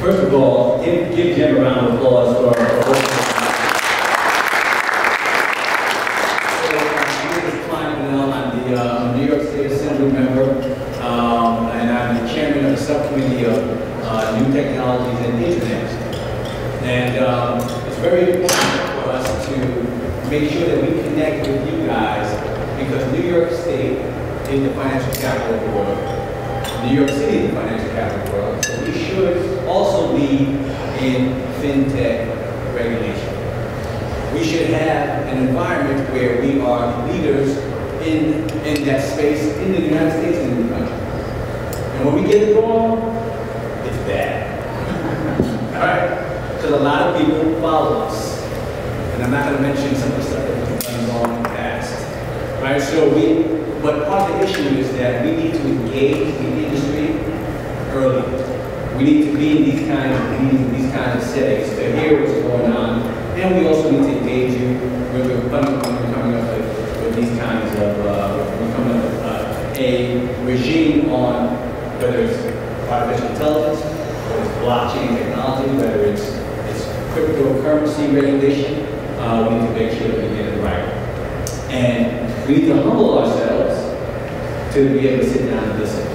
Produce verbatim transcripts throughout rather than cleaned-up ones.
First of all, give, give Jim a round of applause for our Clyde Vanel. I'm the uh, New York State Assembly member, um, and I'm the chairman of the Subcommittee of uh, New Technologies and Internet. And um, it's very important for us to make sure that we connect with you guys, because New York State is the financial capital of the world. New York City is the financial capital of the world, so we should also lead in fintech regulation. We should have an environment where we are leaders in, in that space in the United States and in the country. And when we get it wrong, it's bad. All right? Because a lot of people follow us. And I'm not going to mention some of the stuff that we've done wrong in the past. Right? So we, but part of the issue is that we need to engage the industry early. We need to be in these kind of meetings, these kind of settings to hear what's going on. And we also need to engage you when we're coming, when we're coming up with, with these kinds of, uh, we're coming up with uh, a regime on whether it's artificial intelligence, whether it's blockchain technology, whether it's, it's cryptocurrency regulation. Uh, we need to make sure that we get it right. And we need to humble ourselves to be able to sit down and listen.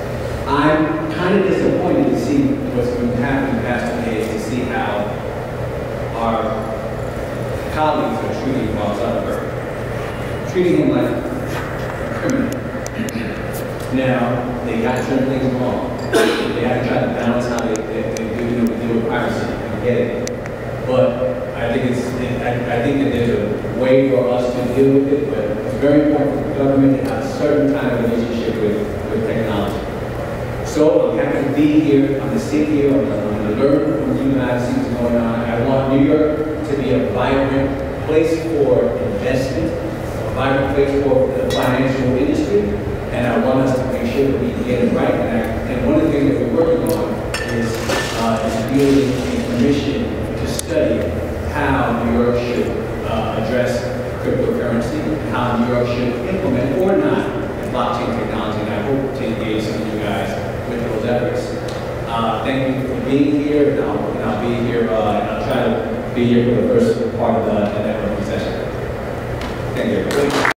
I'm kind of disappointed to see what's been happening in the past two days, to see how our colleagues are treating Bob Zuckerberg, treating him like a criminal. Now, they got to turn things wrong. They have to try to balance how they, they, they do, you know, deal with piracy. I get it. But I think it's, it, I, I think that there's a way for us to deal with it, but it's very important for the government to have a certain kind of relationship with, with technology. So I'm happy to be here. I'm going to sit here. I'm going to learn from you guys, see what's going on. I want New York to be a vibrant place for investment, a vibrant place for the financial industry, and I want us to make sure that we get it right. And, I, and one of the things that we're working on is, uh, is building a commission to study how New York should uh, address cryptocurrency, how New York should implement or not blockchain technology, and I hope to engage some of you guys with those efforts. Uh, thank you for being here, and I'll, and I'll be here, uh, and I'll try to be here for the first part of the, the networking session. Thank you.